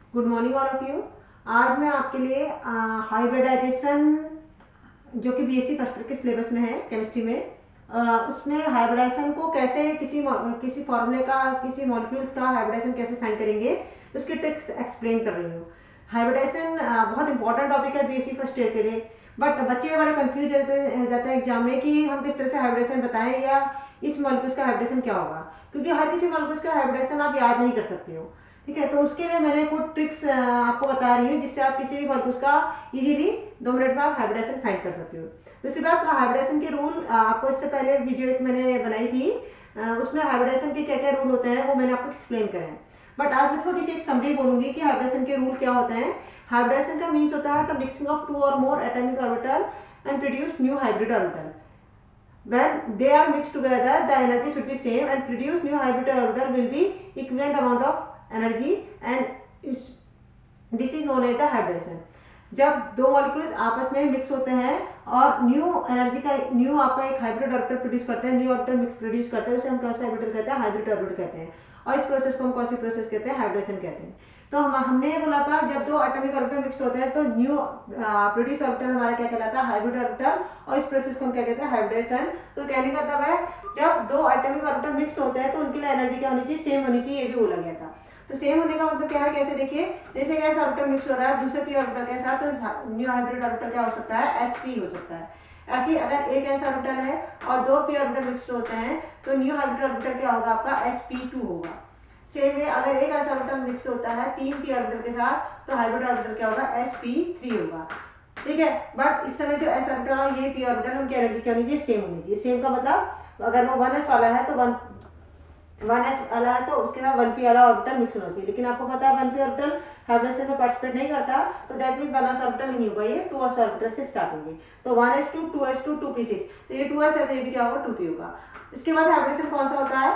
Good morning all of you. आज मैं आपके लिए हाइब्रिडाइजेशन जो कि बीएससी फर्स्ट ईयर के सिलेबस में है केमिस्ट्री में, उसमें हाइब्रिडाइजेशन को कैसे किसी फॉर्मूले का, किसी मॉलिक्यूल्स का हाइब्रिडाइजेशन कैसे फाइंड करेंगे उसकी ट्रिक्स एक्सप्लेन कर रही हूँ। हाइब्रिडाइजेशन बहुत इंपॉर्टेंट टॉपिक है बीएससी फर्स्ट ईयर के लिए, बट बच्चे बड़े कंफ्यूज जाते हैं एग्जाम में कि हम किस तरह से हाइब्रिडेशन बताएं या इस मॉलिक्यूल्स का हाइब्रिडेशन क्या होगा, क्योंकि हर किसी मॉलिक्यूल्स का हाइब्रिडेशन आप याद नहीं कर सकते हो। ठीक है, तो उसके लिए मैंने कुछ ट्रिक्स आपको बता रही हूँ जिससे आप किसी भी मॉलिक्यूल्स का इजीली 2 मिनट में आप हाइब्रिडेशन फाइंड कर सकते हो। दूसरी बात, हाइब्रिडेशन के रूल आपको इससे पहले वीडियो एक मैंने बनाई थी, उसमें हाइब्रिडेशन के क्या क्या रूल होते हैं वो मैंने आपको एक्सप्लेन करे हैं। बट आज मैं थोड़ी सी एक समरी बोलूंगी कि हाइब्रिडेशन के रूल क्या होते हैं। हाइब्रिडेशन का मीन्स होता है द मिक्सिंग ऑफ 2 और more atomic orbital and produce new hybrid orbital. When they are mixed together, the energy should be same and produce new hybrid orbital will be equivalent amount of energy and this is known as the hybridization. जब दो molecules आपस में mix होते हैं और new energy का new आपका एक हाइब्रिड ऑर्बिटल प्रोड्यूस करते हैं, न्यू ऑर्बिटल मिक्स प्रोड्यूस करते हैं, उसे हम कौन सा ऑर्बिटल कहते हैं? हाइब्रिड ऑर्बिटल कहते हैं। और इस प्रोसेस को हम कौन सी प्रोसेस कहते हैं? हाइब्रिडेशन कहते हैं। तो हमने बोला था जब दो एटॉमिक ऑर्बिटल मिक्स होते हैं तो न्यू प्रोड्यूस ऑर्बिटल हमारा क्या कहलाता है? Hybrid orbital. और इस प्रोसेस को हम क्या कहते हैं? हाइब्रिडेशन। तो कहने का मतलब है जब दो एटॉमिक ऑर्बिटल मिक्स होते हैं तो उनके लिए एनर्जी क्या होनी चाहिए? सेम होनी चाहिए। ये भी बोला गया था। तो सेम होने का मतलब क्या है? कैसे देखिए, जैसे गैस ऑर्बिटल मिक्स हो रहा है दूसरे पी ऑर्बिटल के साथ, तो न्यू हाइब्रिड ऑर्बिटल क्या हो सकता है? sp हो सकता है। ऐसे ही अगर एक s ऑर्बिटल है और दो p ऑर्बिटल मिक्स होते हैं तो न्यू हाइब्रिड ऑर्बिटल क्या होगा? आपका sp2 होगा। सेम वे अगर एक s ऑर्बिटल मिक्स होता है 3p ऑर्बिटल के साथ तो हाइब्रिड ऑर्बिटल क्या होगा? sp3 होगा। ठीक है, बट इस समय जो s ऑर्बिटल और ये p ऑर्बिटल उनकी एनर्जी क्या होनी चाहिए? सेम होनी चाहिए। सेम का मतलब अगर वो 1s वाला है तो 1s वाला है तो उसके साथ 1p वाला ऑर्बिटल मिक्स होना चाहिए। लेकिन आपको पता है 1p ऑर्बिटल हाइब्रिडेशन में पार्टिसिपेट नहीं करता, तो दैट मीन 1s ऑर्बिटल नहीं होगा, ये 2s ऑर्बिटल से स्टार्ट होंगे। तो 1s2 2s2 2p6, तो ये 2s है तो ये भी क्या होगा? 2p होगा। इसके बाद हाइब्रिडेशन कौन सा होता है?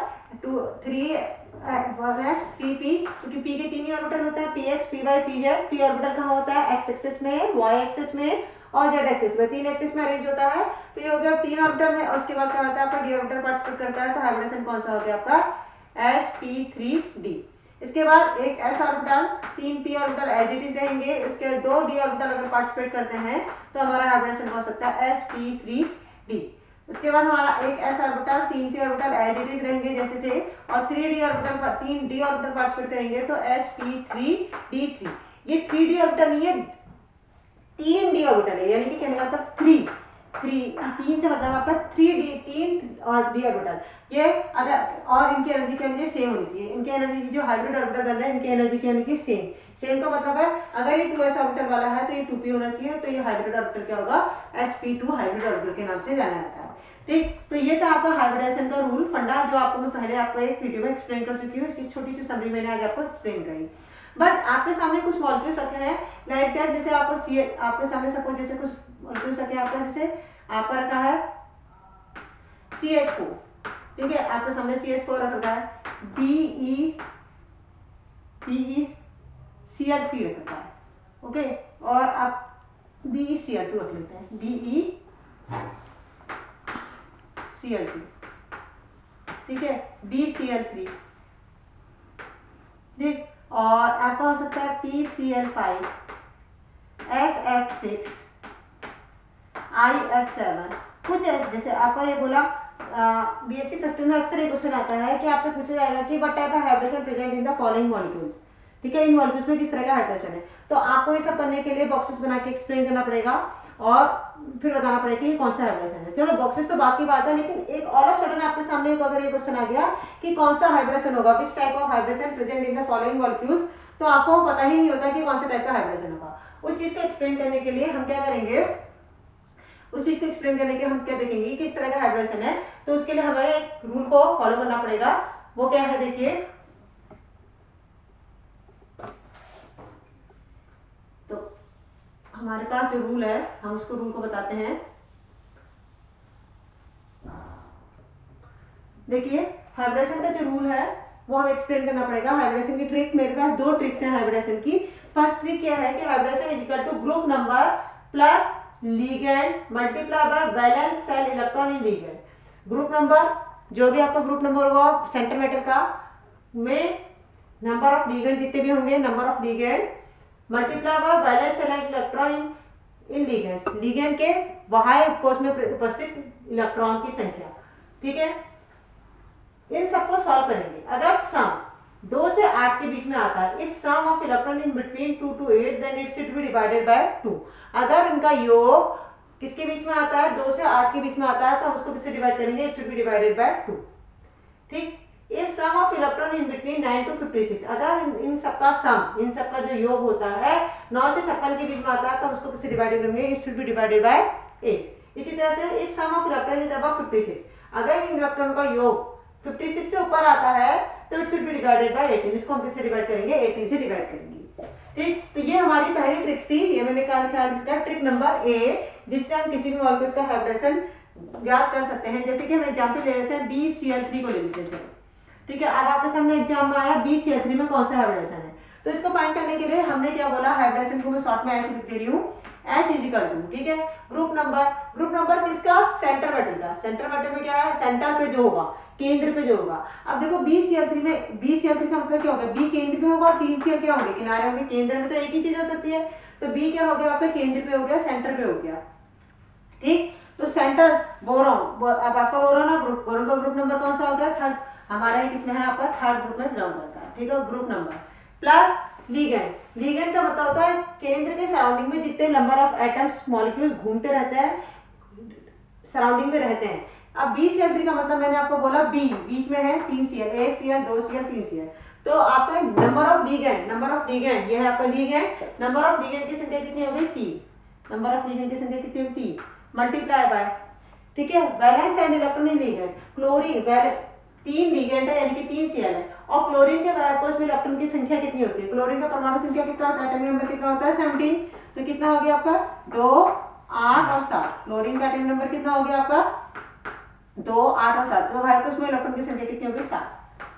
1s 3p, क्योंकि p के 3 ही ऑर्बिटल होता है, px py pz। p orbital कहाँ होता है? x एक्सिस में, y एक्सिस में और z एक्सिस में, 3 एक्सिस में अरेंज होता है। तो ये हो गया 3 ऑर्बिटल में। और उसके बाद क्या होता है? आपका d ऑर्बिटल पार्टिसिपेट करता है, तो हाइब्रिडेशन कौन सा हो गया आपका? sp3d। इसके बाद एक s orbital, 3p orbital as it is रहेंगे, इसके 2 d ऑर्बिटल अगर पार्टिसिपेट करते हैं तो हमारा हाइब्रिडेशन हो सकता है sp3d। उसके बाद हमारा एक s orbital, 3p orbital as it is रहेंगे जैसे थे, और 3d ऑर्बिटल पार्टिसिपेट करेंगे तो sp3d3। ये 3d ऑर्बिटल नहीं है, 3d ऑर्बिटल है, यानी कि कहने का मतलब 3 से मतलब आपका 3 और d ऑर्बिटल। ये अगर और इनकी एनर्जी क्या होनी चाहिए? सेम होनी चाहिए। इनकी एनर्जी जो हाइब्रिड ऑर्बिटल बन रहे हैं इनकी एनर्जी क्या होनी चाहिए? सेम का मतलब है अगर ये 2s ऑर्बिटल वाला है तो ये 2p होना चाहिए, तो ये हाइब्रिड ऑर्बिटल क्या होगा? sp2 हाइब्रिड ऑर्बिटल के नाम से जाना जाता है। ठीक, तो ये था आपका हाइब्रिडेशन का रूल फंडा, जो आपको मैं पहले आपको एक वीडियो में एक्सप्लेन कर चुकी हूँ। इसकी छोटी सी समरी मैंने आज आपको एक्सप्लेन करी। बट आपके सामने कुछ मॉलिक्यूल्स रखे हैं लाइक दैट, जैसे आपके सामने सपोज जैसे कुछ मॉलिक्यूल्स रखे हैं आपका, जैसे आपका रखा है CH4। ठीक है, आपके सामने CH4 रखा है, BeCl3 रखा है। ओके, और आप BeCl2 रख लेते हैं, BeCl2। ठीक है, BeCl3। ठीक, और आपका हो सकता है PCl5, SF6, IF7। कुछ जैसे आपका ये बोला बीएससी फर्स्ट ईयर में अक्सर एक क्वेश्चन आता है कि आपसे पूछा जाएगा कि what type of hybridization present in the following molecules. ठीक है, इन मॉलिक्यूल्स में किस तरह का हाइब्रिडेशन है। तो आपको ये सब करने के लिए बॉक्सेस बना के एक्सप्लेन करना पड़ेगा और फिर बताना पड़ेगा कि कौन सा हाइब्रिडेशन है। चलो बॉक्सेस तो बात की बात है, लेकिन एक और सडन आपके सामने एक अगर ये क्वेश्चन आ गया कि कौन सा हाइब्रिडेशन होगा, which type of hybridization present in the following molecules, तो आपको पता ही नहीं होता कि कौन से टाइप का हाइब्रिडेशन होगा। उस चीज को एक्सप्लेन करने के लिए हम क्या करेंगे, उस चीज को एक्सप्लेन करने के हम क्या देखेंगे कि किस तरह का हाइब्रिडेशन है। तो उसके लिए हमें एक रूल को फॉलो करना पड़ेगा। वो क्या है देखिए, तो हमारे पास जो रूल है हम उसको रूल को बताते हैं। देखिए, हाइब्रिडेशन का जो रूल है वो हमें एक्सप्लेन करना पड़ेगा। हाइब्रिडेशन की ट्रिक, मेरे पास 2 ट्रिक्स हैं हाइब्रिडेशन की। फर्स्ट ट्रिक क्या है कि hybridization is equal to group number plus ligand multiply by valence shell electron in ligand. Group number, जो भी आपका ग्रुप नंबर होगा सेंटर मेटल का, में नंबर ऑफ लिगेंड जितने भी होंगे, number of ligand multiply by valence valence electron in ligands, लिगेंड के बाह्य उपकोष में उपस्थित इलेक्ट्रॉन की संख्या। ठीक है, इन सबको सॉल्व करेंगे। अगर सम 2 से 8 के बीच में आता है, if sum of electron in between 2 to 8 then it should be divided by 2। अगर इनका योग किसके बीच में आता है, 2 से 8 के बीच में आता है, तो हम उसको किससे डिवाइड करेंगे, it should be divided by 2। ठीक, if sum of electron in between 9 to 56, अगर इन सबका सम, इन सबका जो योग होता है 9 से 56 के बीच में आता है, तो हम उसको किससे डिवाइड करेंगे, it should be divided by 8। इसी तरह से if sum of electron is above 56, अगर इन इलेक्ट्रॉन का योग 56 से ऊपर आता है, तो it should be divided by 18। इसको हम किससे डिवाइड करेंगे, 18 से डिवाइड करेंगे। ठीक, तो ये हमारी पहली ट्रिक थी, ये मैंने क्या ट्रिक नंबर ए, जिससे हम किसी भी मॉलिक्यूल का हाइब्रिडेशन याद कर सकते हैं। जैसे कि हम एग्जांपल ले लेते हैं BCl3 को ले लेते हैं। ठीक है, अब आपके सामने एग्जाम में आया BCl3 में कौन सा हाइब्रिडेशन है, तो इसको फाइंड करने के लिए हमने क्या बोला, हाइब्रिडेशन को मैं शॉर्ट में ऐसे लिख दे रही हूँ, H इजिकल टू, ठीक है, ग्रुप नंबर किसका, सेंटर मेटल का। सेंटर मेटल में क्या है, सेंटर पे जो होगा, केंद्र पे जो होगा। अब देखो BCl3 में, BCl3 का मतलब क्या होगा, B केंद्र पे होगा और 3 Cl क्या होंगे, किनारे होंगे। केंद्र में तो एक ही चीज हो सकती है, तो B क्या हो गया आपका, केंद्र पे हो गया, सेंटर पे हो गया। ठीक, तो सेंटर बोरॉन, अब आपका बोरॉन का ग्रुप नंबर कौन सा हो गया, थर्ड। हमारा ही किसमें है, आपका थर्ड ग्रुप में बिलोंग करता है। ठीक है, ग्रुप नंबर प्लस लिगेंड का मतलब होता है केंद्र के सराउंडिंग में जितने नंबर ऑफ एटम्स मॉलिक्यूल्स घूमते रहते हैं, सराउंडिंग में रहते हैं। अब BCl3 का मतलब मैंने आपको बोला, B बीच में है 3 Cl, 1 Cl, 2 Cl, 3 Cl, तो आपका नंबर ऑफ लिगेंड ये है आपका लिगेंड। नंबर ऑफ लिगेंड की संख्या कितनी हो गई, 3। नंबर ऑफ लिगेंड की संख्या कितनी होगी, 3 मल्टीप्लाई बाय, ठीक है, valence and electron ligand, chlorine 3 ligand है यानी कि 3 Cl है, और क्लोरीन के वायकोस में इलेक्ट्रॉन की संख्या कितनी होती है, क्लोरीन का परमाणु संख्या कितना होता है, एटॉमिक नंबर कितना होता है, 17। तो कितना हो गया आपका, 2, 8 और 7। क्लोरीन का एटॉमिक नंबर कितना हो गया आपका, 2, 8 और 7। तो वायकोस में इलेक्ट्रॉन की संख्या कितनी होगी, 7।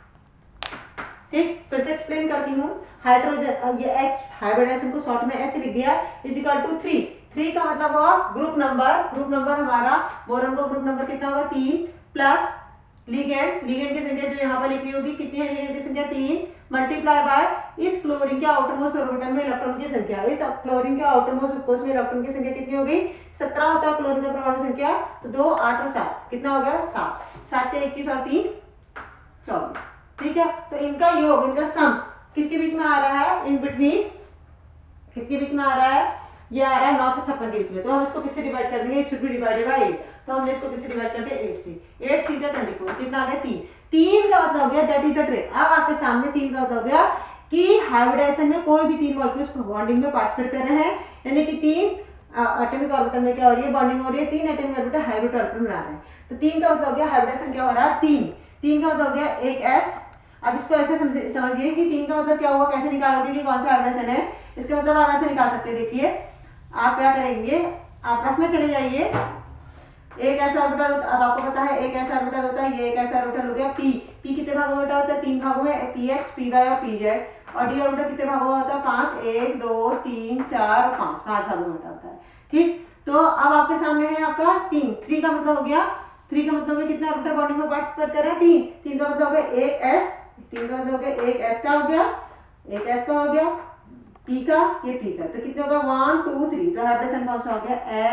ठीक, फिर से एक्सप्लेन करती हूँ। हाइड्रोजन, ये H हाइब्रिडेशन को शॉर्ट में H लिख दिया, इजिकल टू 3 का मतलब हुआ ग्रुप नंबर हमारा बोरॉन का ग्रुप नंबर कितना होगा, 3 प्लस लिगेंड की संख्या जो यहाँ पर लिखनी होगी, कितनी है लिगेंड की संख्या, 3 मल्टीप्लाई बाय इस क्लोरीन के आउटरमोस्ट ऑर्बिटल में इलेक्ट्रॉन की संख्या। इस क्लोरीन के आउटरमोस्ट उपकोष में इलेक्ट्रॉन की संख्या कितनी हो गई, 17 होता है क्लोरीन का परमाणु संख्या, तो 2, 8 और 7 कितना हो गया, 7। 7 के 21 और 3 24। ठीक है, तो इनका योग, इनका सम किसके बीच में आ रहा है, इन बिटवीन किसके बीच में आ रहा है, ये आ रहा है 9 से 56 के बीच में। तो हम इसको किससे डिवाइड कर देंगे, it should be divided by 8। तो हमने इसको किससे डिवाइड कर दिया, 8 से। 8 3 24 कितना आ गया, 3 का मतलब हो गया, दैट इज द ट्रिक। अब आपके सामने 3 का मतलब हो गया कि हाइब्रिडेशन में कोई भी 3 मॉलिक्यूल्स बॉन्डिंग में पार्टिसिपेट कर रहे हैं, यानी कि 3 एटॉमिक ऑर्बिटल में क्या हो रही है, बॉन्डिंग हो रही है, 3 एटॉमिक ऑर्बिटल हाइब्रिड ऑर्बिटल बना रहे हैं। तो 3 का मतलब हो गया हाइब्रिडेशन क्या हो रहा है, 3 का मतलब हो गया एक S। अब इसको ऐसे समझिए कि 3 का मतलब क्या हुआ, कैसे निकालोगे कि कौन सा हाइब्रिडेशन है। इसका मतलब आप ऐसे निकाल सकते हैं, देखिए आप क्या करेंगे, आप रफ में चले जाइए। एक ऐसा ऑर्बिटल, अब आपको पता है एक ऐसा ऑर्बिटल होता है, ये एक ऐसा ऑर्बिटल हो गया P कितने भागों में होता है, 3 भागों में, Px, Py और Pz। और D ऑर्बिटल कितने भागों में होता है, 5, 1 2 3 4 और 5 भागों में होता है। ठीक, तो अब आपके सामने है आपका 3 का मतलब हो गया, 3 का मतलब है कितने ऑर्बिटल बॉन्डिंग में पार्टिसिपेट कर रहे हैं, 3 का मतलब हो गया एक S, 3 का मतलब हो गया एक S का हो गया, एक S का हो गया, P का, ये P का, तो कितने होगा 1 2 3। तो हाइब्रिडेशन कौन सा हो गया,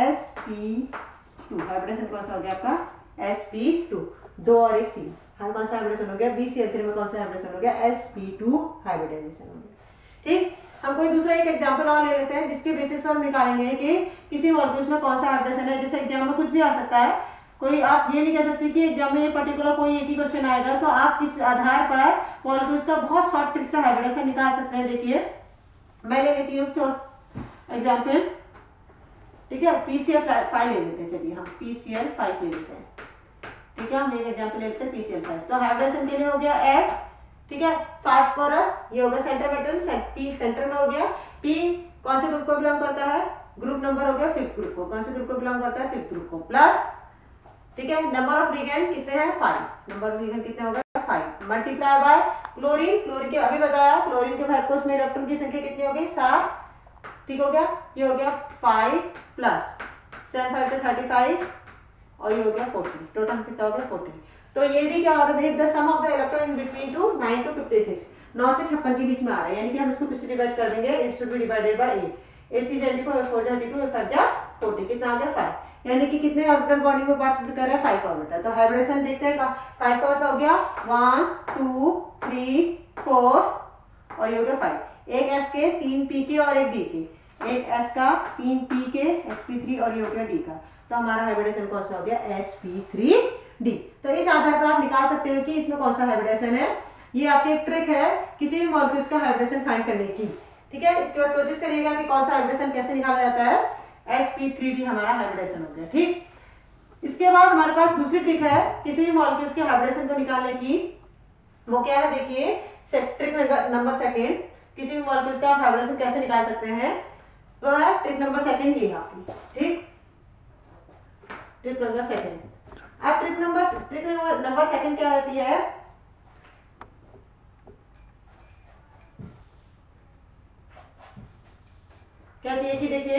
sp2। हाइब्रिडेशन कौन सा हो गया आपका, sp2। 2 और 1 3, हाँ कौन सा हाइब्रिडेशन हो गया, BCl3 में कौन सा हाइब्रिडेशन हो गया, sp2 हाइब्रिडाइजेशन हो गया। ठीक, हम कोई दूसरा एक एग्जांपल और ले लेते हैं, जिसके बेसिस पर हम निकालेंगे कि किसी मॉलिक्यूल्स में कौन सा हाइब्रिडेशन है। जैसे एग्जाम में कुछ भी आ सकता है, कोई आप ये नहीं कह सकते कि एग्जाम में ये पर्टिकुलर कोई एक ही क्वेश्चन आएगा, तो आप किस आधार पर मॉलिक्यूल्स का बहुत शॉर्ट ट्रिक से हाइब्रिडेशन निकाल सकते हैं। देखिए मैं ले लेती हूँ एग्जाम्पल, ठीक है, PCl5 ले लेते हैं, चलिए हम PCl5 ले लेते हैं। ठीक है, हम एक एग्जाम्पल ले लेते हैं PCl5। तो हाइब्रिडेशन के लिए हो गया H, ठीक है, फास्फोरस, ये होगा सेंटर मेटल, P सेंटर में हो गया। P कौन से ग्रुप को बिलोंग करता है, ग्रुप नंबर हो गया 5th ग्रुप को, कौन से ग्रुप को बिलोंग करता है, 5th ग्रुप को, प्लस, ठीक है, नंबर ऑफ लिगेंड कितने हैं, 5। नंबर ऑफ लिगेंड कितने हो गए, 5 मल्टीप्लाई बाय क्लोरीन के अभी बताया, क्लोरीन के वायकोस में इलेक्ट्रॉन की संख्या कितनी हो गई, 7। ठीक हो गया, ये हो गया 5 प्लस 7 5 से 35 और ये हो गया 40। टोटल कितना हो गया, 40। तो ये भी क्या होता है, the sum of the electron in between 9 to 56। 9 से 56 के बीच में आ रहा है, यानी कि हम इसको किससे डिवाइड कर देंगे, it should be divided by 8 3 24 4 32 5 40, कितना आ गया 5, यानी कि कितने ऑर्बिटल बॉन्डिंग में पार्टिसिपेट कर रहा है 5 ऑर्बिटल। तो हाइब्रिडेशन देखते हैं 5 का मतलब हो गया 1 2 3 4 और ये हो गया 5, एक एस के 3 पी के और एक डी के, एक एस का 3 पी के sp3 और ये हो गया डी का। तो हमारा हाइब्रिडेशन कौन सा हो गया, sp3d। तो इस आधार पर आप निकाल सकते हो कि इसमें कौन सा हाइब्रिडेशन है। ये आपकी एक ट्रिक है किसी भी मॉलिक्यूल्स का हाइब्रिडेशन फाइंड करने की, ठीक है। इसके बाद कोशिश करिएगा कि कौन सा हाइब्रिडेशन कैसे निकाला जाता है, sp3d हमारा हाइब्रिडेशन हो गया, ठीक। इसके बाद हमारे पास दूसरी ट्रिक है किसी भी मॉलिक्यूल्स के हाइब्रिडेशन को निकालने की, वो क्या है देखिए, ट्रिक नंबर सेकेंड, किसी भी मॉलिक्यूल्स का हाइब्रिडेशन कैसे निकाल सकते हैं, तो है ट्रिक नंबर सेकेंड ये है आपकी, ठीक, ट्रिक नंबर सेकेंड। अब ट्रिक नंबर सेकेंड क्या रहती है, कहती है कि देखिए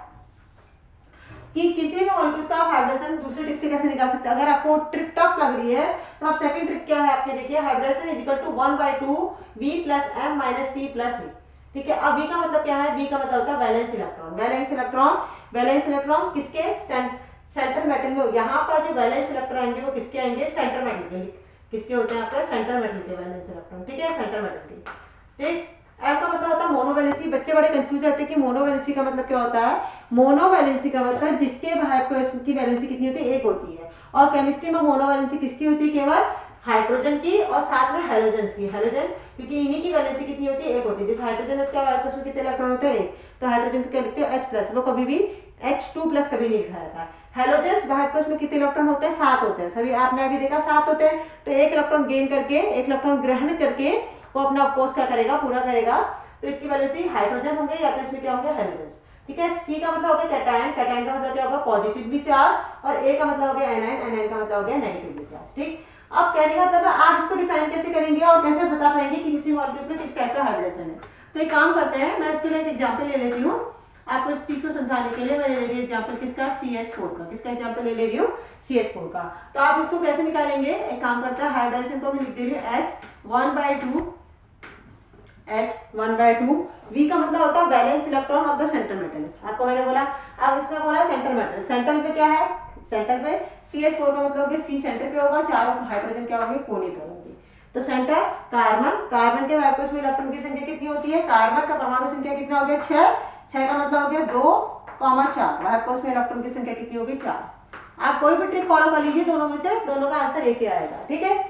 कि किसी भी मॉलिक्यूल्स का आप हाइब्रिडेशन दूसरे ट्रिक से कैसे निकाल सकते हैं। अगर आपको ट्रिक टफ लग रही है तो आप सेकंड ट्रिक क्या है आपके, देखिए hybridization is equal to 1/2 v + m - c + a, ठीक है। अब v का मतलब क्या है, v का मतलब होता है वैलेंस इलेक्ट्रॉन, वैलेंस इलेक्ट्रॉन किसके, सेंटर मेटल में। यहाँ पर जो वैलेंस इलेक्ट्रॉन आएंगे वो किसके आएंगे, सेंटर मेटल के, किसके होते हैं आपके, सेंटर मेटल के वैलेंस इलेक्ट्रॉन, ठीक है, सेंटर मेटल के, ठीक। एम का मतलब होता है मोनोवैलेंसी, बच्चे बड़े कंफ्यूज रहते हैं कि मोनोवैलेंसी का मतलब क्या होता है। मोनोवैलेंसी का मतलब जिसके हाइड्रोजन की वैलेंसी कितनी होती है, एक होती है, और केमिस्ट्री में मोनोवैलेंसी किसकी होती है, केवल हाइड्रोजन की और साथ में हेलोजन की, हेलोजन क्योंकि इन्हीं की वैलेंसी कितनी होती है, एक होती है। जैसे हाइड्रोजन है उसका उसमें कितने इलेक्ट्रॉन होते हैं, एक, तो हाइड्रोजन को क्या लिखते हैं H+, वो कभी भी H2+ कभी नहीं लिखा जाता है। हेलोजन बाहर में कितने इलेक्ट्रॉन होते हैं, 7 होते हैं, सभी आपने अभी देखा 7 होते हैं। तो एक इलेक्ट्रॉन गेन करके, एक इलेक्ट्रॉन ग्रहण करके वो अपना अपोज क्या करेगा, पूरा करेगा, तो इसकी वैलेंसी हाइड्रोजन होंगे या तो इसमें क्या होंगे, हेलोजन, ठीक है। सी का मतलब हो गया कैटायन, कैटायन का मतलब क्या होगा, पॉजिटिवली चार्ज, और ए का मतलब हो गया एनायन, एनायन का मतलब हो गया नेगेटिवली चार्ज, ठीक। अब कहने का मतलब आप इसको डिफाइन कैसे करेंगे और कैसे बता पाएंगे कि किसी मॉलिक्यूल में किस टाइप का हाइब्रिडेशन है। तो एक काम करते हैं, मैं इसके लिए एक एग्जांपल ले लेती हूँ आपको इस चीज को समझाने के लिए। मैं ले रही हूँ एग्जांपल किसका, CH4 का, किसका एग्जांपल ले रही हूँ, CH4 का। तो आप इसको कैसे निकालेंगे, एक काम करते हैं, हाइब्रिडेशन को मैं लिख दे रही हूँ H1/2, V का मतलब होता है valence electron of the centre metal, आपको मैंने बोला। अब इसमें बोला सेंटर मेटल, सेंटर पे क्या है, सेंटर पे CH4 का मतलब C सेंटर पे होगा, चारों हाइड्रोजन क्या होंगे, कोने पे होंगे। तो सेंटर कार्बन के वायरकोश में इलेक्ट्रॉन की संख्या कितनी होती है, कार्बन का परमाणु संख्या कितना हो गया, 6 का मतलब हो गया 2,4, वायरकोश में इलेक्ट्रॉन की संख्या कितनी होगी, 4। आप कोई भी ट्रिक फॉलो कर लीजिए, दोनों में से दोनों का आंसर एक ही आएगा, ठीक है।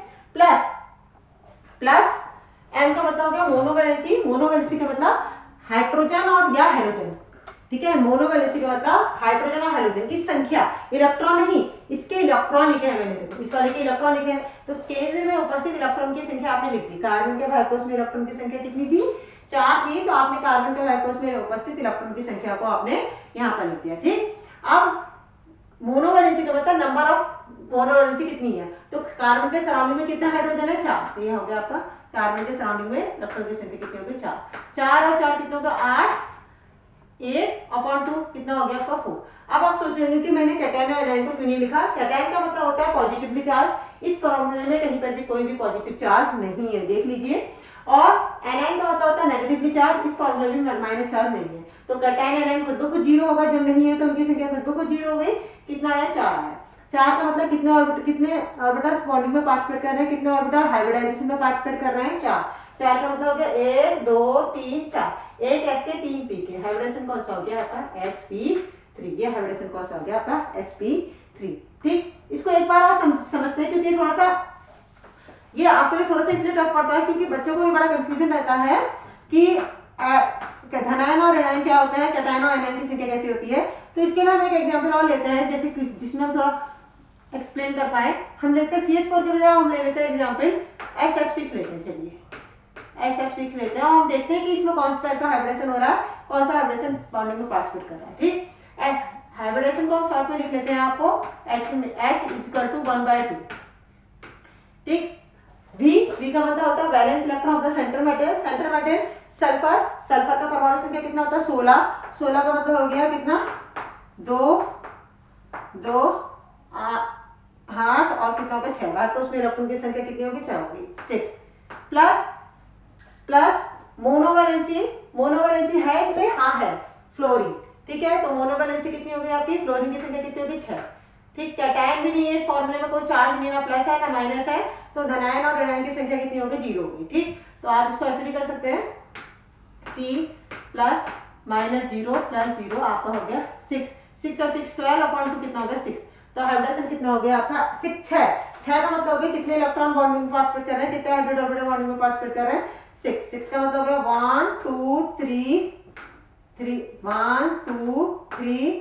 प्लस एम का मतलब हो गया मोनोवैलेंसी, मोनोवैलेंसी का मतलब हाइड्रोजन और या हेलोजन, ठीक है। मोनोवैलेंसी का मतलब हाइड्रोजन और हेलोजन की संख्या, इलेक्ट्रॉन नहीं, इसके इलेक्ट्रॉन लिखे हैं मैंने, देखो इस वाले के इलेक्ट्रॉन लिखे हैं, तो केंद्र में उपस्थित इलेक्ट्रॉन की संख्या आपने लिख दी। कार्बन के वायरकोश में इलेक्ट्रॉन की संख्या कितनी थी, 4 थी, तो आपने कार्बन के वायरकोश में उपस्थित इलेक्ट्रॉन की संख्या को आपने यहाँ पर लिख दिया, ठीक। अब मोनोवैलेंसी का मतलब नंबर ऑफ मोनोवैलेंसी कितनी है, तो कार्बन के सराउंडिंग में कितना हाइड्रोजन है, 4, तो ये हो गया आपका कार्बन के सराउंडिंग में इलेक्ट्रॉन की संख्या कितनी होगी, 4 और 4 कितना होगा, 8, 8/2 कितना हो गया आपका 4। अब आप सोचेंगे कि मैंने कैटायन और एनायन को क्यों नहीं लिखा। कैटायन का मतलब होता है पॉजिटिवली चार्ज, इस फॉर्मूले में कहीं पर भी कोई भी पॉजिटिव चार्ज नहीं है, देख लीजिए। और एनायन का मतलब होता है नेगेटिवली चार्ज, इस फॉर्मूले में माइनस चार्ज नहीं है। तो कैटायन एनायन खुद को 0 होगा, जब नहीं है तो उनकी संख्या खुद को 0 हो गई, कितना आया, 4 आया। 4 का मतलब कितने ऑर्बिटल बॉन्डिंग में पार्टिसिपेट कर रहे हैं, कितने ऑर्बिटल हाइब्रिडाइजेशन में पार्टिसिपेट कर रहे हैं, 4 का मतलब हो गया 1 2 3 4, एक एस के 3 पी के, हाइब्रिडेशन कौन सा हो गया आपका, sp3, ये हाइब्रिडेशन कौन सा हो गया आपका, sp3, ठीक। इसको एक बार और समझते हैं, क्योंकि थोड़ा सा ये आपके लिए थोड़ा सा इसलिए टफ पड़ता है क्योंकि बच्चों को भी बड़ा कंफ्यूजन रहता है कि धनायन और ऋणायन क्या होते हैं, कैटायन और एनायन की संख्या कैसी होती है। तो इसके लिए हम एक एग्जांपल और लेते हैं, जैसे जिसमें हम थोड़ा एक्सप्लेन कर पाए। हम लेते हैं CH4 के बजाय हम ले लेते हैं एग्जांपल SF6 लेते हैं, चलिए SF6 लेते हैं और हम देखते हैं कि इसमें कौन सा टाइप का हाइब्रिडेशन हो रहा है, कौन सा हाइब्रिडेशन बॉन्डिंग में पार्टिसिपेट कर रहा है, ठीक। हाइब्रिडेशन को शॉर्ट में लिख लेते हैं, आपको H = 1/2, ठीक। V का मतलब होता है valence electron of the centre metal, centre metal sulphur, sulphur का परमाणु संख्या कितना होता है, 16 का मतलब हो गया कितना, 2 8 और कितना होगा, 6, बार तो उसमें इलेक्ट्रॉन की संख्या कितनी होगी, 6 होगी, 6 प्लस प्लस मोनोवैलेंसी, मोनोवैलेंसी है इसमें, हाँ है, फ्लोरीन, ठीक है। तो मोनोवैलेंसी कितनी होगी आपकी, फ्लोरीन की संख्या कितनी होगी 6, ठीक। कैटायन भी नहीं है इस फॉर्मूले में, कोई चार्ज नहीं है, ना प्लस है ना माइनस है, तो धनायन और ऋणायन की संख्या कितनी होगी 0 होगी, ठीक। तो आप इसको ऐसे भी कर सकते हैं, C प्लस माइनस 0 प्लस 0 आपका हो गया 6, 6 और 6 12/2 कितना हो गया 6। तो हाइब्रिडेशन कितना हो गया आपका 6 का मतलब हो गया कितने इलेक्ट्रॉन बॉन्डिंग में पार्टिसिपेट कर रहे हैं, कितने हाइब्रिड ऑर्बिटल बॉन्डिंग में पार्टिसिपेट कर रहे हैं 6 का मतलब हो गया 1 2 3 1 2 3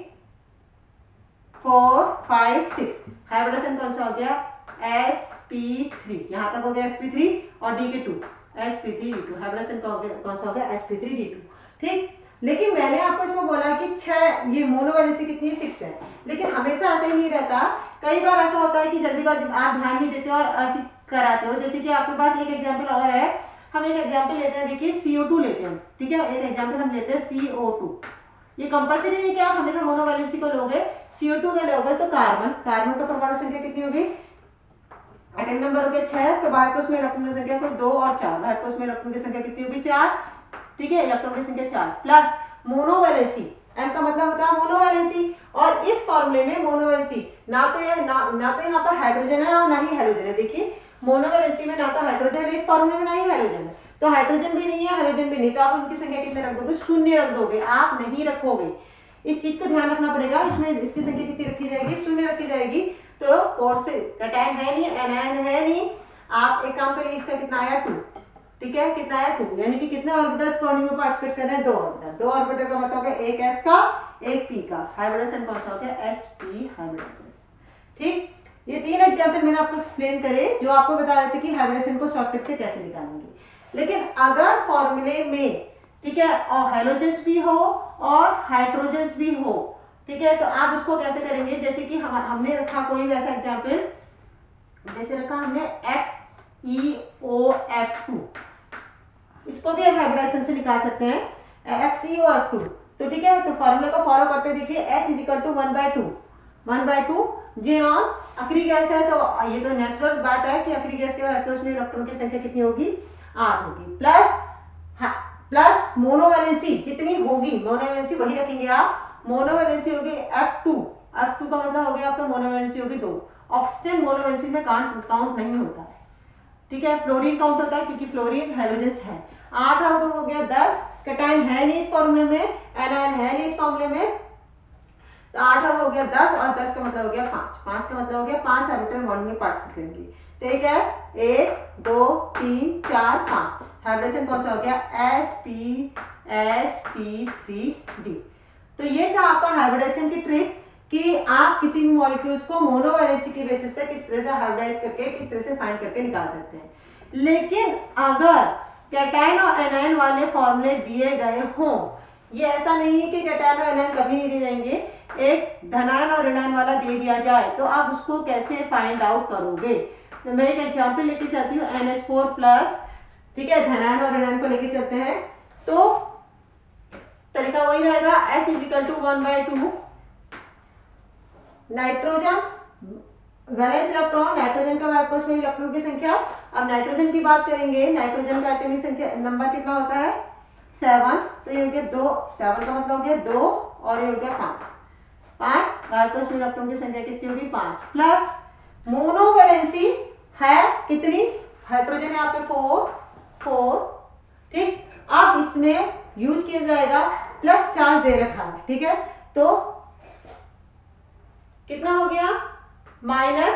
4 5 6। हाइब्रिडेशन कौन सा हो गया sp3, यहाँ तक हो गया sp3 और d के 2 sp3d2। हाइब्रिडेशन कौन सा हो गया sp3d2, ठीक। लेकिन मैंने आपको इसमें बोला कि 6, ये मोनोवैलेंसी कितनी है 6 है, लेकिन हमेशा ऐसा ही नहीं रहता। कई बार ऐसा होता है कि जल्दीबाजी आप ध्यान नहीं देते और ऐसे कराते हो। जैसे कि आपके पास एक एग्जांपल और है, हम एक एग्जांपल लेते हैं, देखिए CO2 लेते हैं, ठीक है। एक एग्जांपल हम लेते हैं CO2। ये कंपल्सरी नहीं कि आप हमेशा मोनोवैलेंसी को लोगे, CO2 का लोगे तो कार्बन का परमाणु संख्या कितनी होगी, एटम नंबर हो गया 6, तो बाहर कोश में इलेक्ट्रॉन की संख्या कोई 2 और 4, बाहर कोश में इलेक्ट्रॉन की संख्या कितनी होगी 4, ठीक है। इलेक्ट्रॉन की संख्या 4 प्लस मोनोवैलेंसी, m का मतलब होता है मोनोवैलेंसी। और इस फॉर्मूले में मोनोवैलेंसी ना तो यहाँ पर हाइड्रोजन है और ना ही हेलोजन है। देखिए मोनोवैलेंसी में ना तो हाइड्रोजन है इस फॉर्मूले में, ना ही हेलोजन है, तो हाइड्रोजन भी नहीं है हेलोजन भी नहीं, तो आप उनकी संख्या कितने रख दोगे, 0 रख दोगे, आप नहीं रखोगे। इस चीज को ध्यान रखना पड़ेगा, इसमें इसकी संख्या कितनी रखी जाएगी, 0 रखी जाएगी। तो कौन से कैटायन है नहीं, एनायन है नहीं, आप एक काम करिए, इसका कितना आया 2, ठीक है, कितना आया 2, यानी कि कितने ऑर्बिटल्स बॉन्डिंग में पार्टिसिपेट कर रहे हैं 2 ऑर्बिटल। 2 ऑर्बिटल का मतलब है एक s का एक p का। हाइब्रिडेशन कौन सा हो गया sp हाइब्रिडेशन, ठीक। ये 3 एग्जांपल मैंने आपको एक्सप्लेन करे जो आपको बता रहे थे कि हाइब्रिडेशन को शॉर्टकट से कैसे निकालेंगे। लेकिन अगर फॉर्मूले में, ठीक है, और हेलोजेंस भी हो और हाइड्रोजन्स भी हो, ठीक है, तो आप उसको कैसे करेंगे। जैसे कि हमने रखा कोई वैसा एग्जांपल, जैसे रखा हमने XeOF2, इसको भी हम हाइब्रिडेशन से निकाल सकते हैं XeOF2, तो ठीक है। तो फॉर्मूले को फॉलो करते देखिए, H = 1/2 जीनॉन आखिरी गैस है, तो ये तो नेचुरल बात है कि आखिरी गैस के बाद उसमें इलेक्ट्रॉन की संख्या कितनी होगी 8 होगी, प्लस मोनोवैलेंसी जितनी होगी, मोनोवैलेंसी वही रखेंगे आप, मोनोवैलेंसी होगी F2 का मतलब हो गया आपका मोनोवैलेंसी होगी 2। ऑक्सीजन मोनोवैलेंसी में काउंट नहीं होता है, ठीक है। फ्लोरीन काउंट होता है क्योंकि फ्लोरीन हेलोजेंस है। 8 और 2 हो गया 10, कैटायन है नहीं इस फॉर्मूले में, एनायन है नहीं इस फॉर्मूले में, तो 8 और हो गया 10 और 10 का मतलब हो गया 5 का मतलब हो गया 5 ऑर्बिटल बॉन्ड में पार्टिसिपेट करेंगे। तो एक है 1 2 3 4 5, हाइब्रिडेशन कौन सा हो गया sp3d। तो ये था आपका हाइब्रिडेशन की ट्रिक कि आप किसी भी मॉलिक्यूल्स को मोनोवैलेंसी के बेसिस पे किस तरह से हाइब्रिडाइज करके, किस तरह से फाइंड करके निकाल सकते हैं। लेकिन अगर कैटायन और एनायन वाले फॉर्मूले दिए गए हों, ये ऐसा नहीं है कि कैटायन और एनायन कभी नहीं दिए जाएंगे, एक धनायन और ऋणायन वाला दे दिया जाए तो आप उसको कैसे फाइंड आउट करोगे। तो मैं एक एग्जांपल लेके चलती हूँ NH4+, ठीक है, धनायन और ऋणायन को लेके चलते हैं, तो तरीका वही रहेगा, H = 1/2 nitrogen valence electron, nitrogen का वायकोश में इलेक्ट्रॉन की संख्या। अब नाइट्रोजन की बात करेंगे, नाइट्रोजन का एटॉमिक संख्या नंबर कितना होता है 7, तो ये हो गया 2, 7 का मतलब हो गया 2 और ये हो गया 5 वायकोश में इलेक्ट्रॉन की संख्या कितनी होगी 5, प्लस मोनोवैलेंसी है कितनी, हाइड्रोजन है आपके 4, ठीक। अब इसमें यूज किया जाएगा प्लस चार्ज दे रखा है, ठीक है, तो कितना हो गया -1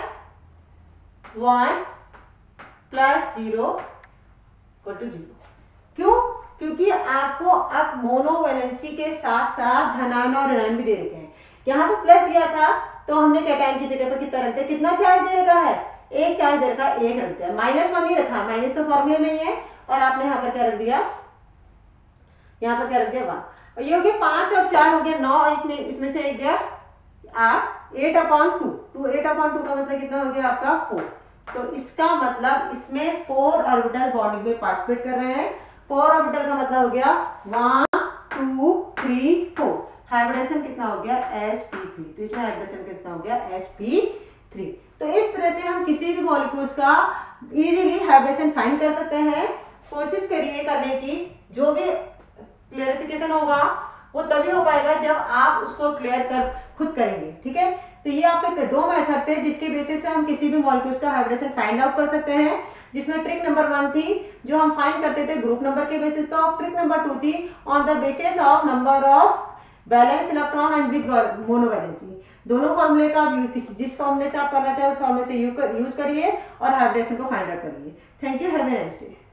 + 0 = 0। क्यों, क्योंकि आपको अब मोनोवैलेंसी के साथ साथ धनायन और ऋणायन भी दे रखे हैं। यहाँ पे प्लस दिया था तो हमने कैटायन की जगह पर कितना रखते हैं, कितना चार्ज दे रखा है, एक चार्ज दे रखा है, एक रखते हैं, -1 ही रखा, माइनस तो फॉर्मूले में ही है, और आपने यहाँ पर क्या रख दिया, यहाँ पर क्या रख दिया 1, और ये हो गया 5 और 4 हो गया 9, इसमें से एक गया 8, 8/2, 8/2 का मतलब कितना हो गया आपका 4। तो इसका मतलब इसमें 4 ऑर्बिटल बॉन्डिंग में पार्टिसिपेट कर रहे हैं। 4 ऑर्बिटल का मतलब हो गया 1 2 3 4, हाइब्रिडेशन कितना हो गया sp3, तो इसमें हाइब्रिडेशन कितना हो गया sp3। तो इस तरह से हम किसी भी मॉलिक्यूल्स का इजीली हाइब्रिडेशन फाइंड कर सकते हैं। कोशिश करिए करने की, जो भी क्लियरिफिकेशन होगा वो तभी हो पाएगा जब आप उसको क्लियर कर खुद करेंगे, ठीक है। तो ये आपके दो मेथड थे जिसके बेसिस से हम किसी भी मॉलिक्यूल्स का हाइब्रिडेशन फाइंड आउट कर सकते हैं, जिसमें ट्रिक नंबर 1 थी जो हम फाइंड करते थे ग्रुप नंबर के बेसिस पे, और ट्रिक नंबर 2 थी on the basis of number of balance electron and with monovalency. दोनों फॉर्मूले का जिस फॉर्मूले से आप करना चाहे उस फॉर्मूले से यूज करिए और हाइब्रिडेशन को फाइंड आउट करिए। Thank you, have a nice day.